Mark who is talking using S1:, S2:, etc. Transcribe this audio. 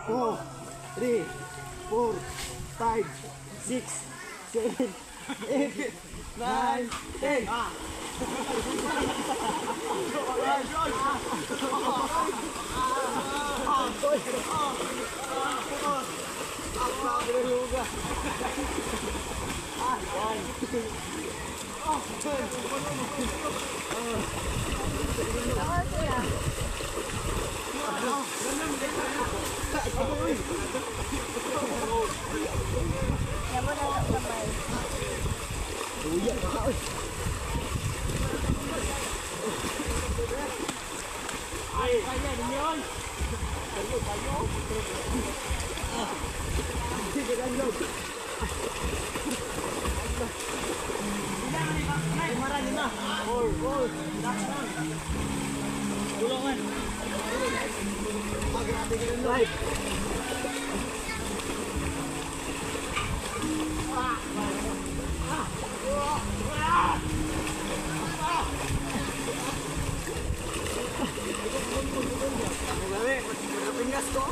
S1: 4, 3, 4, 5, 6, 7, 8, 9, 10.
S2: Yan mo na lang kamay.
S1: Uya ka oi. Ay, kaya din yun. Kayo. Sige ganyo. Ay, marami na. All. Tulungan. Grabe ka rin live. Pingas ko.